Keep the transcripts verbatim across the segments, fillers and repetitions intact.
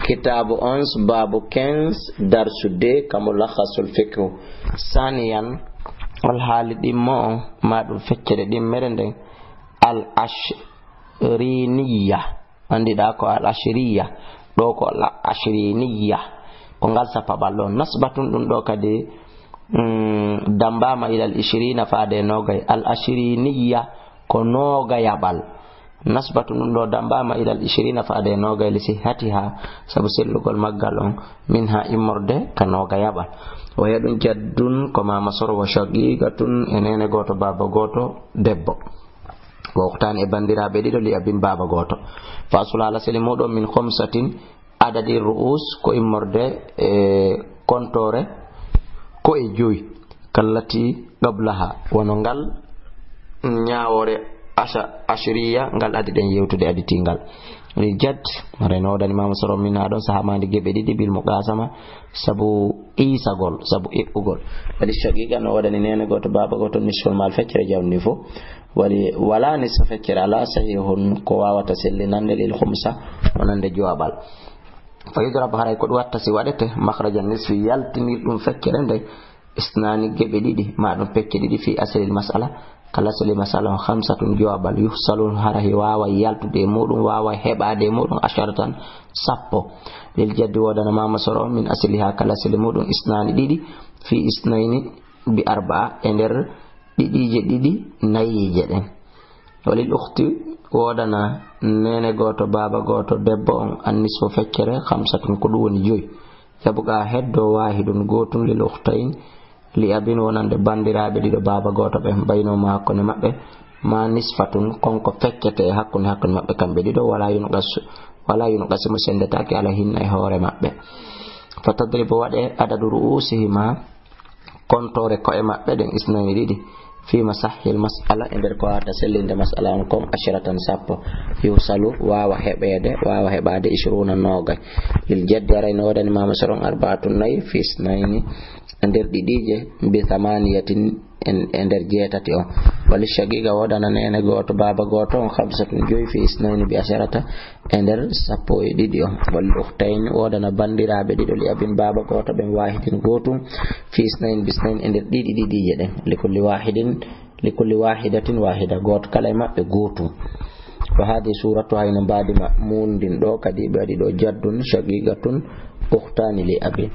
kitabu ons babu quinze darsude kamulakhasul fiqh saniyan wal halidi mo madum feccere dim merende al ashriniya andi da ko al ashriya do ko al ashriniya ko ngal sapa ballo nasbatun dum do kadi mm, dambama ila al ishrina faade nogay al ashriniya ko noga yabal nasbatun dum do dambama ila al ishrina faade nogay li sihatiha sabu sellugol maggal on minha imorde ka noga yabal waya dum jaddun ko mama soro wa shaqiqatun enene goto baba goto debbo waqtan e bandirabe dido li abin baba goto fa sulala selimudo min khamsatin adadi ru'us ko immorde e kontore ko e joy kallati qablaha wonongal nyaawore asha ashriya ngal adi den yewtude adi tingal ni jad mareno dani mama soro min adon sahamande gebe didi bil muqasama sabu isa gol sabu ibugol wali shaqiqa no wadani nene goto baba goto nisful mal feccere jawni fo wali wala ni sa feccere ala sahihun ko wawata sellinande lil khumsa onande jowabal fa yudrab haray ko watta si wadete makhrajan nisfi yaltini dum feccere nde isnani gebe didi ma dum feccere didi fi asli mas'ala kala sali masala khamsatun jawabal yuhsalun harahi wawa yaltude mudum wawa hebade mudum asharatan sappo lil jaddi wadana mama soro min asliha kala sali mudum isnani didi fi isnaini bi arba'a ender didi je didi nayi je den walil ukhti wadana nene goto baba goto debbo on annisfo feccere khamsatun ko dum woni joy yabuga heddo wahidun gotun lil ukhtayn li abin wonande bandirabe dido baba goto be bayno ma ko ne mabbe ma nisfatun konko feccete hakkunde hakkunde mabbe kambe dido wala yunu gas wala yunu gas mo sendataake ala hinna e hore mabbe fatadribu wade adadu ruusihima kontore ko e mabbe den isnani didi fi masahil mas'ala ender ko ata sellinde mas'ala on kom asharatan sappo yusalu wawa hebede wawa hebade ishruna noga il jaddara no wadani mama soron arbaatun nay fi isnaini ender didije bi thamaniyatin ender jetati on wal shaqiqa wadana nene goto baba goto on khamsatun joy fi isnaini bi asharata ender sappo e didi on wal ukhtayn wadana bandirabe dido li abin baba goto ben wahidin gotum fi isnain bi isnain ender didi didije den li kulli wahidin li kulli wahidatin wahida goto kala mabbe gotum wa hadi suratu hayna badi ma mundin do kadi badi do jaddun shaqiqatun ukhtani li abin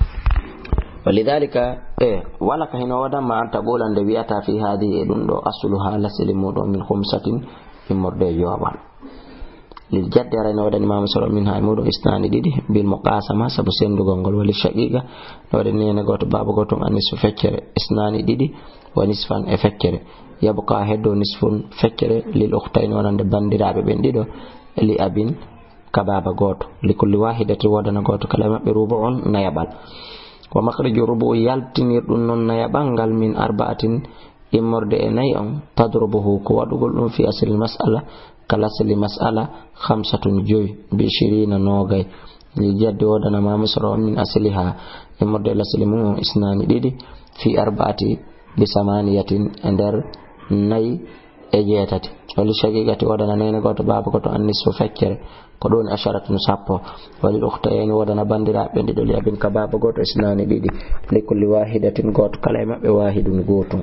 ولذلك إيه ولا كهنا ودا ما أنت بولا دبياتا في هذه دندو أصلها لسلمود من خمسة من مرد جوابا للجد رأينا ودا ما مسر منها مود إسنان ديدي بالمقاسمة سبسين دغنغل وللشقيقة ودا نينا غوت باب غوتون أنس فكر إسنان ديدي ونصفان أفكر يبقى هدو نصف فكر للأختين ونند بندرابي بنديدو لأبين كباب غوت لكل واحدة ودنا غوت كلمة بربع نيبال wa makhraju rubu yaltinir dum non naya bangal min arba'atin imorde e nay on tadrubuhu ko wadugol dum fi asli mas'ala kala asli mas'ala khamsatun joy bi shirina nogay li jaddi wadana ma musra min asliha imorde asli mu isnani didi fi arba'ati bi samaniyatin ender nay e jetati wal shaqiqati wadana nene goto baba goto annisu feccere ko don asharatun sappo wal ukhtayn wadana bandira be dido li abin ka baba goto isnani didi li kulli wahidatin goto kala mabbe wahidun goto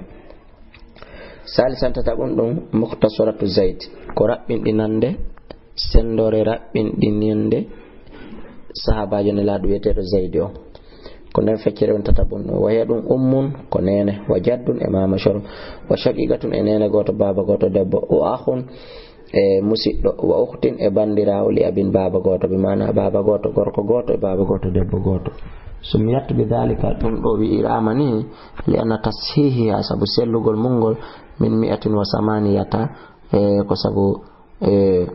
salisan tatabun dum mukhtasaratu zaid ko rabbin dinande sendore rabbin dinande sahabajo ne ladu wete zaid o ko nden feccere on tatabun no waya dum ummun ko nene wa jaddun e mama shor wa shaqiqatun e nene goto baba goto debbo o akhun e musiddo wa ukhtin e bandirawo li abin baba goto bi mana baba goto gorko goto e baba goto debbo goto sumiyat bi dalika dum do wi iramani li anna tashihi asabu sellugol mungol min mi'atin wa samaniyata e ko sabu e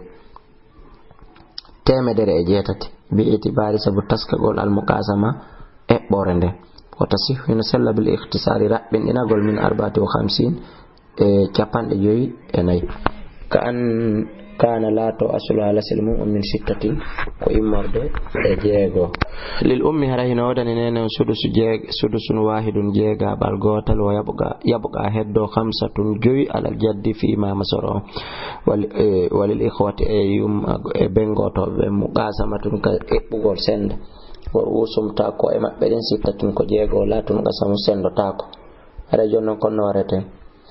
temedere e jetati bi itibari sabu taskagol al muqasama e borende ko tashihu no sella bil ikhtisari rabbin inagol min arba'ati wa khamsin e capande joyi e nay ka an kana lato aslu ala silmu min sittatin ko immorde e jeego lil ummi harahino wadani nene sudus jeeg sudusun wahidun jeega bal gotal wa yabqa yabqa heddo khamsatun joy ala jaddi fi ma masoro wal walil ikhwati ayum e bengoto be muqasamatun ka ebbugol senda wor usum ta ko e mabbe den sittatun ko jeego latun ga samu sendo ta ko ara jonnon konno warete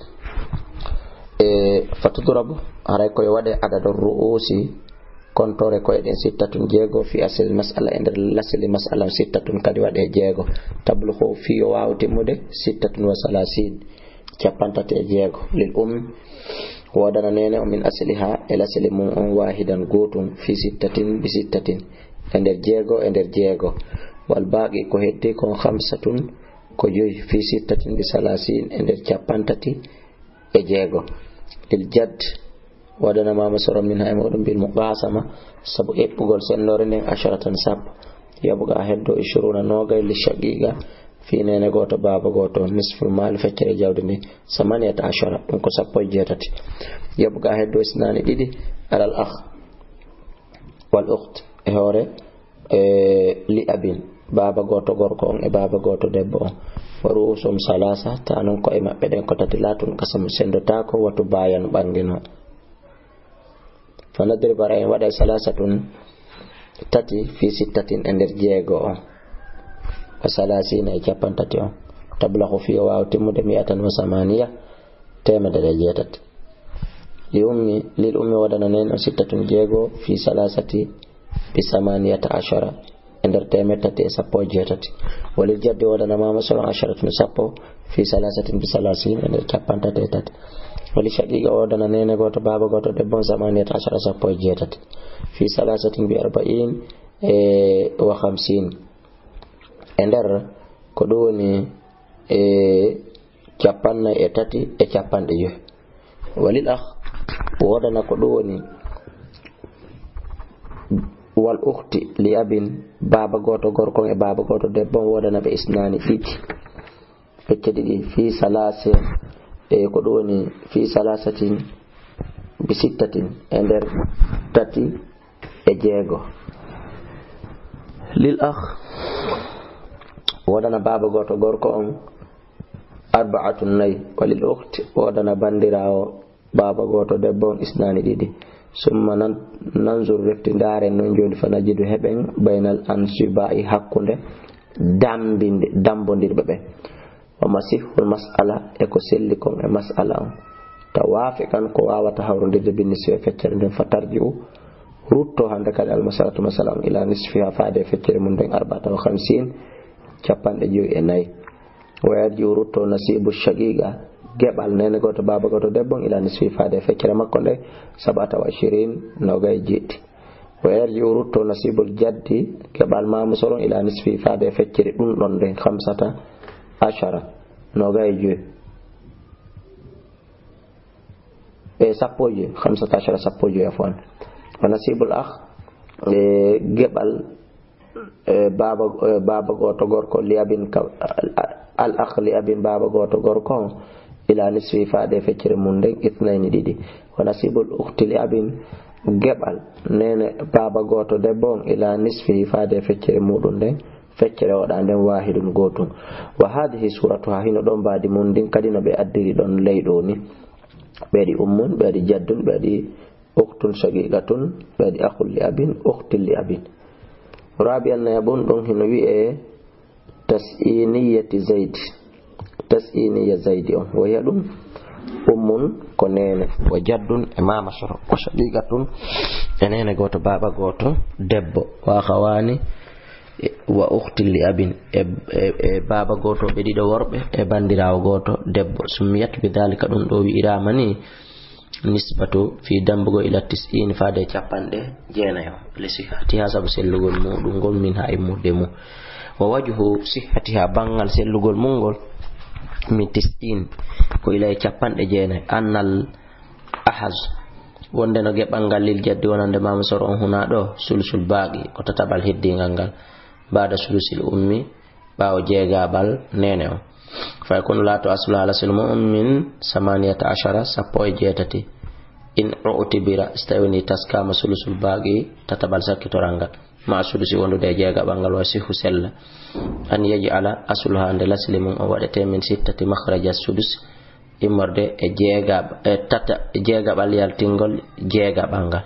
e fatudrabu haray koye waɗe adada ru'usi kontore koye ɗen sittatun jeego fi asli mas'ala e nder lasli mas'ala sittatun kadi waɗe jeego tabluhu fi o wawa timmude sittatun wa salasin capantati e jeego lil ummi wodana nene o min asliha e lasli mum on wahidan gotum fi sittatin bi sittatin e nder jeego e nder jeego wal baqi ko heddi kon khamsatun ko joyi fi sittatin bi salasin e nder capantati e jeego lil jadd wadana mama soro min hay modum bil muqasama sabu ebbugol sendore nden asharatan sab yabuga heddo ishruna nogay li shaqiqa fi nene goto baba goto nisful mal feccere jawde ni samaniyata ashara dum ko sappo jetati yabuga heddo isnani didi alal akh wal ukht e hore e li abin baba goto gorko on e baba goto debbo on waru usum salasa tanon ko e mabbe den ko tati latun kasam sendota ko watu bayan bangino fanadri bara en wada salasatun tati fi sittatin ender jeego on wa salasina e capan tati on tablahu fi wa timude mi'atan wa samaniya tema de jeetati li ummi lil ummi wadana nen on sittatun jeego fi salasati bi samaniyata ashara ender temetati e sappo jeetati walil jaddi wadana mama solo asharatun sappo fi salasatin bi salasin ender capan tati e tati wali shaqiqa wadana nene goto baba goto debbo samaniyata ashara sappo jeetati fi salasatin bi arba'in e wa khamsin ender ko doni e capanna e tati e capande yo walil akh wadana ko doni wal ukhti li abin baba goto gorko e baba goto debbo wadana be isnani didi fecce didi fi salase e ko doni fi salasatin bi sittatin ender tati e jeego lil akh wadana baba goto gorko on arba'atun nay walil ukhti wadana bandirawo baba goto debbo isnani didi summa nan nanzur refti ndare non joni fanajidu heben bainal ansibai hakkunde dambinde dambondirbe be wa masihul mas'ala e ko selli kon e mas'ala on tawafiqan ko wawata hawrondirde bin nisfi feccere den fatarji'u rutto hande kala al masalatu masalan ila nisfiha faade feccere mun den arba'ata wa khamsin capande joyi e nayi wa yarji'u rutto nasibu shaqiqa gebal nene goto baba goto debbo ila nisfi faade feccere makko nde sabata wa ishirin nogay jeeti wa yarji'u rutto nasibul jaddi gebal mamu solo ila nisfi faade feccere dum don den khamsata ashara nogay joyi e sappo joyi khamsata ashara sappo joyi afwan wa nasibul akh e gebal e baba e baba goto gorko liabin al akh liabin baba goto gorko ila nisfi faade feccere mun den ithnayni didi wa nasibul ukhti liabin gebal nene baba goto debbo ila nisfi faade feccere mudun den feccere wada den wahidun gotum wa hadhihi suratu ha hino don baadi mun din kadina be addiri don leydo ni beedi ummun beedi jaddun beedi ukhtun shaqiqatun beedi akhul li abin ukhti li abin rabi'an yabun don hino wi e tas'iniyati zaid tas'iniya zaidi on wa yadum ummun ko nene wa jaddun e mama soro wa shaqiqatun e nene goto baba goto debbo wa khawani wa ukhti li abin e, e, e baba goto be dido worbe e bandirawo goto debbo sumiyat bi dalika dum do wi iramani nisbatu fi dambugo ila tis'in faade capande jeenayo li sihhati hasabu sellugol mudum gol min ha immude mu wa wajhu sihhatiha bangal sellugol mungol min tis'in ko ila capande jeenay annal ahaz wonde no gebangal lil jaddi wonande mama soro on huna do sulsul baqi ko tatabal heddingal gal bada sulusil ummi bawo jeegabal nene o fa kun la to asla ala sulmu min samaniyata ashara sappo e jeetati in utibira stawni taskama sulusul baqi tatabal sakitoranga ma sulusi wondude jeega bangal wasihu sella an yaj'ala asluha and laslimun o wadate min sittati makhraja sudus imorde e jeega e tata jeega bal yaltingol jeega bangal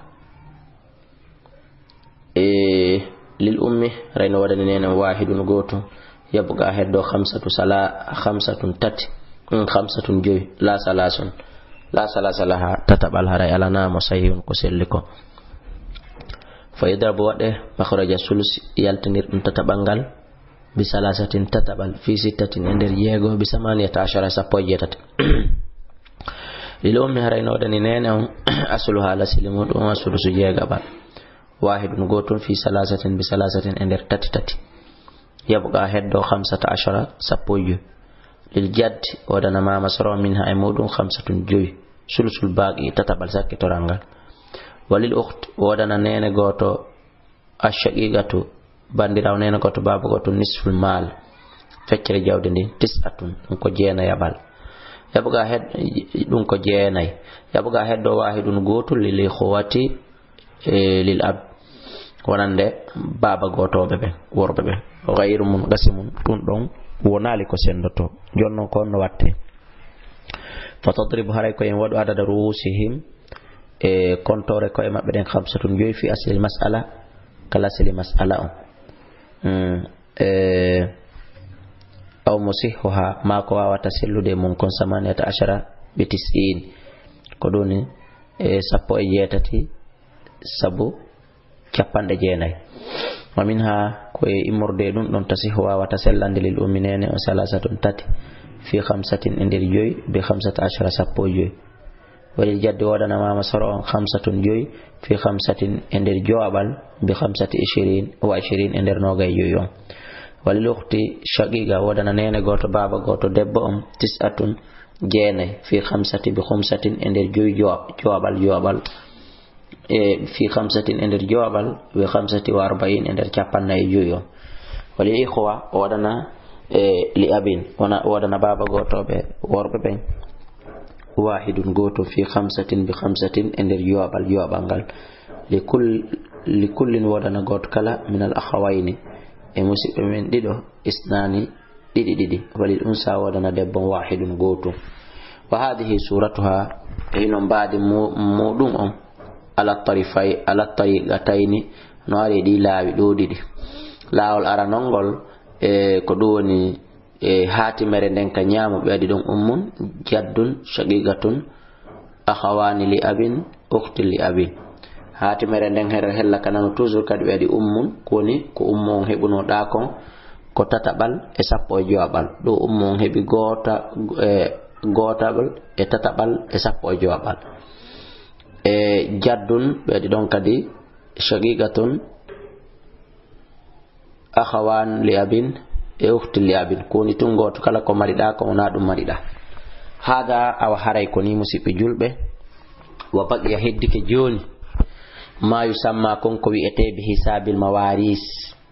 e lil ummi rayno wadani nena wahidun goto yabqa heddo khamsatu sala khamsatun tati khamsatun joy la salasun la salasa laha tatabal haray alana musayyin ko selliko fa idabu wade makhraja sulus yaltinir dum tatabangal bi salasatin tatabal fi sittatin ender yego bi samaniyata ashara sapojetat lil ummi haray no dani nena asluha la silimu dum asulusu jega bal wahidun gotun fi salasatin bi salasatin ender tati tati yabqa heddo khamsata ashara sapoju lil jadd wadana mama soro minha ay mudun khamsatun joy sulusul baqi tatabal sakki torangal walil ukht wadana nene goto ashaqiqatu bandiraw nene goto babu goto nisful mal feccere jawde ndi tisatun ko jeena yabal yabga hed dum ko jeenay yabga heddo wahidun goto lil khawati e lil ab wonande baba gotobe be worbe be ghayru mun gasimun dun don wonali ko sendoto jonnon ko no watte fatadrib haray ko en wadu adada ruusihim e kontore ko e mabbe den khamsatun joy fi asli mas'ala kala asli mas'ala on mm e aw musihuha ma ko wawata sellude mun kon samaniyata ashara bi tis'in ko doni e sappo e jetati sabu capande jeenay wa minha ko e imorde dum don tasihu wawata sellande lil umminene o salasatun tati fi khamsatin indir joy bi khamsata ashara sappo joy walil jaddi wadana mama soro on khamsatun joy fi khamsatin indir joabal bi khamsati ishirin wa ishirin indir nogay joy on walil ukhti shaqiqa wadana nene goto baba goto debbo on tis'atun jeenay fi khamsati bi khamsatin indir joy joabal joabal e fi khamsatin indir joabal bi khamsati wa arba'in indir capannay joy on walil ikhwa wadana e li abin wana wadana baba goto be worbe ben wahidun goto fi khamsatin bi khamsatin ender yobal yobangal li kull li kullin wadana goto kala min al akhawaini e musibe men dido isnani didi didi walil unsa wadana debbo wahidun goto wa hadhihi suratuha inon baadi mudum on ala tarifai ala tariqataini no ari di laawi do didi laawol aranongol e ko doni e hati mere den ka nyaamu be adi don ummun jaddun shaqiqatun akhawani li abin ukhti li abin hati mere den her hella kanano toujours kadi be adi ummun koni ko ummon hebuno da kon ko tatabal e sappo e joabal do ummon hebi gota e gotabal e tatabal e sappo e joabal e jaddun be adi don kadi shaqiqatun akhawan li abin e ukhti li abin koni tungo to kala ko marida ko na dum marida hada aw haray ko ni musibe julbe wa baqiya heddike joni ma yusamma kon ko wi'ete bi hisabil mawaris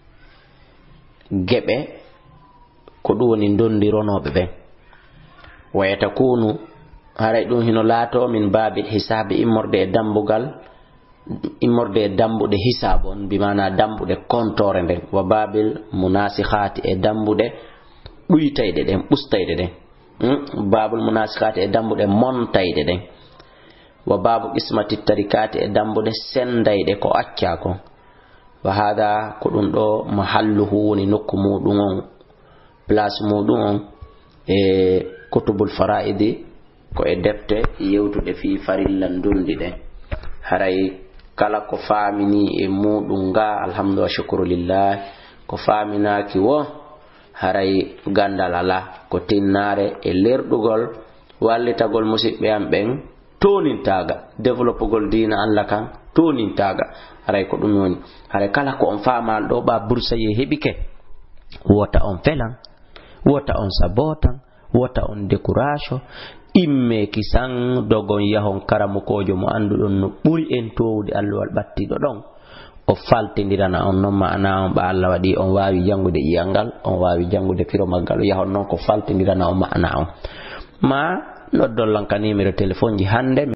gebe ko doni ndondironobe be wa yatakunu haray dum hino laato min babil hisabi immorde dambugal immorde dambude hisabon bi mana dambude kontore den wa babil munasikhati e dambude duytayde den bustayde den hmm? babul munasikhati e dambude montayde den wa babu ismati tarikati e dambude sendayde ko acca ko wa hada ko dum do mahalluhu woni nokku mudum on place mudum on e kutubul faraidi ko e defte yewtude fi farillan dundi den haray kala ko famini e mudum ga alhamdulillah shukru lillah ko faminaki wo haray gandal ala ko tinnare e lerdugol wallitagol musibbe am ben tonintaga developogol dina Allah kan tonintaga haray ko dum woni haray kala ko on famal do ba bursaye hebike wota on felan wota on sabotan wota on décourage imme kisan dogon yahon karamukojo mo andudon no buri en towde alwal battido don o faltindirana on non maana on ba Allah wadi on waawi jangude iyangal on waawi jangude firo maggal yahon non ko faltindirana on maana on ma noddol lan ka numéro téléphone ji hande